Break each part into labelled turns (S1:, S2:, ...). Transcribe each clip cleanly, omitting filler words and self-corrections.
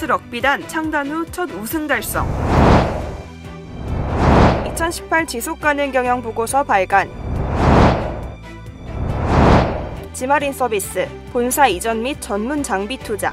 S1: 럭비단 창단 후 첫 우승 달성. 2018 지속가능 경영 보고서 발간. 지마린 서비스 본사 이전 및 전문 장비 투자.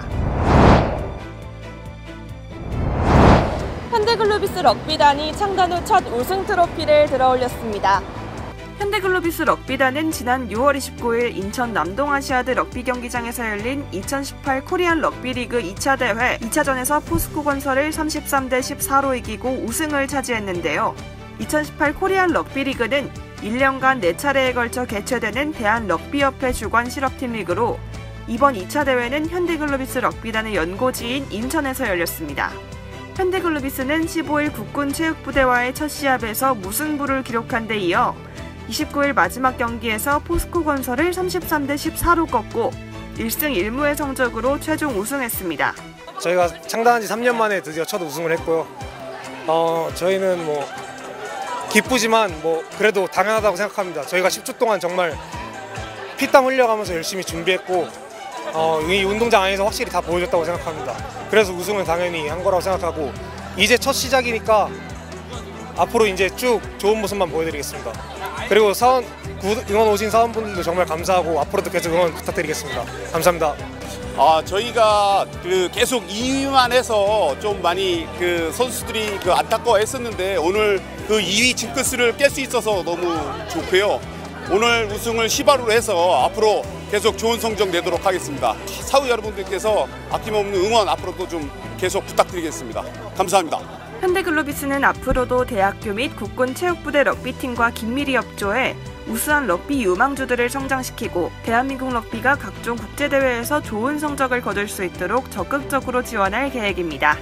S1: 현대글로비스 럭비단이 창단 후 첫 우승 트로피를 들어올렸습니다. 현대글로비스 럭비단은 지난 6월 29일 인천 남동아시아드 럭비 경기장에서 열린 2018 코리안 럭비리그 2차 대회 2차전에서 포스코건설을 33대 14로 이기고 우승을 차지했는데요. 2018 코리안 럭비리그는 1년간 4차례에 걸쳐 개최되는 대한럭비협회 주관 실업팀 리그로 이번 2차 대회는 현대글로비스 럭비단의 연고지인 인천에서 열렸습니다. 현대글로비스는 15일 국군체육부대와의 첫 시합에서 무승부를 기록한 데 이어 29일 마지막 경기에서 포스코건설을 33대 14로 꺾고 1승 1무의 성적으로 최종 우승했습니다.
S2: 저희가 창단한 지 3년 만에 드디어 첫 우승을 했고요. 저희는 기쁘지만 그래도 당연하다고 생각합니다. 저희가 10주 동안 정말 피땀 흘려가면서 열심히 준비했고 이 운동장 안에서 확실히 다 보여줬다고 생각합니다. 그래서 우승을 당연히 한 거라고 생각하고 이제 첫 시작이니까 앞으로 이제 쭉 좋은 모습만 보여드리겠습니다. 그리고 응원 오신 사원분들도 정말 감사하고 앞으로도 계속 응원 부탁드리겠습니다. 감사합니다.
S3: 저희가 계속 2위만 해서 좀 많이 선수들이 안타까워했었는데 오늘 2위 징크스를 깰 수 있어서 너무 좋고요. 오늘 우승을 시바루로 해서 앞으로 계속 좋은 성적 내도록 하겠습니다. 사후 여러분들께서 아낌없는 응원 앞으로도 좀 계속 부탁드리겠습니다. 감사합니다.
S1: 현대글로비스는 앞으로도 대학교 및 국군체육부대 럭비팀과 긴밀히 협조해 우수한 럭비 유망주들을 성장시키고 대한민국 럭비가 각종 국제대회에서 좋은 성적을 거둘 수 있도록 적극적으로 지원할 계획입니다.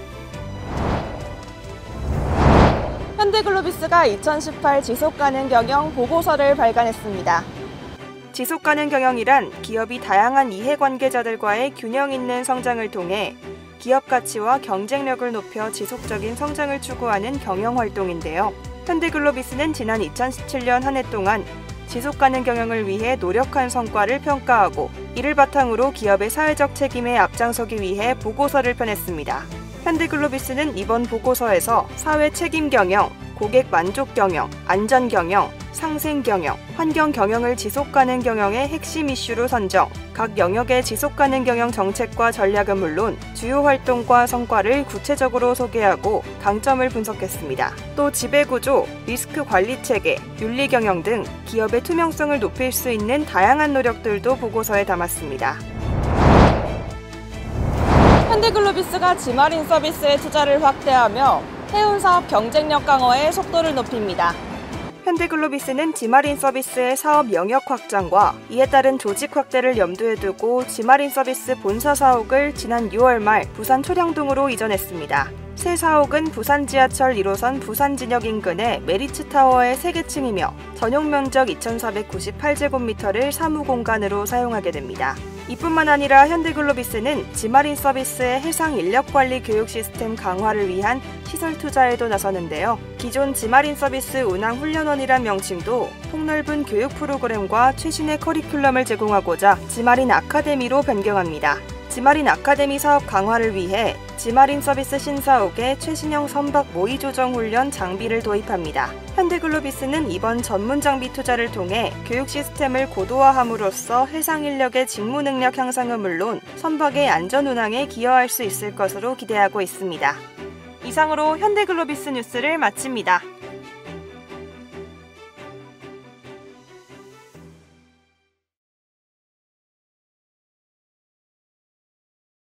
S1: 현대글로비스가 2018 지속가능 경영 보고서를 발간했습니다. 지속가능 경영이란 기업이 다양한 이해관계자들과의 균형 있는 성장을 통해 기업 가치와 경쟁력을 높여 지속적인 성장을 추구하는 경영활동인데요. 현대글로비스는 지난 2017년 한 해 동안 지속가능 경영을 위해 노력한 성과를 평가하고 이를 바탕으로 기업의 사회적 책임에 앞장서기 위해 보고서를 펴냈습니다. 현대글로비스는 이번 보고서에서 사회 책임 경영, 고객 만족 경영, 안전 경영, 상생 경영, 환경 경영을 지속가능 경영의 핵심 이슈로 선정, 각 영역의 지속가능 경영 정책과 전략은 물론 주요 활동과 성과를 구체적으로 소개하고 강점을 분석했습니다. 또 지배구조, 리스크 관리 체계, 윤리 경영 등 기업의 투명성을 높일 수 있는 다양한 노력들도 보고서에 담았습니다. 현대글로비스가 지마린 서비스의 투자를 확대하며 해운사업 경쟁력 강화에 속도를 높입니다. 현대글로비스는 지마린 서비스의 사업 영역 확장과 이에 따른 조직 확대를 염두에 두고 지마린 서비스 본사 사옥을 지난 6월 말 부산 초량동으로 이전했습니다. 새 사옥은 부산 지하철 1호선 부산진역 인근의 메리츠타워의 3개층이며 전용 면적 2,498제곱미터를 사무공간으로 사용하게 됩니다. 이뿐만 아니라 현대글로비스는 지마린 서비스의 해상 인력관리 교육 시스템 강화를 위한 시설 투자에도 나서는데요. 기존 지마린 서비스 운항훈련원이란 명칭도 폭넓은 교육 프로그램과 최신의 커리큘럼을 제공하고자 지마린 아카데미로 변경합니다. 지마린 아카데미 사업 강화를 위해 지마린 서비스 신사옥에 최신형 선박 모의 조정 훈련 장비를 도입합니다. 현대글로비스는 이번 전문 장비 투자를 통해 교육 시스템을 고도화함으로써 해상 인력의 직무 능력 향상은 물론 선박의 안전 운항에 기여할 수 있을 것으로 기대하고 있습니다. 이상으로 현대글로비스 뉴스를 마칩니다.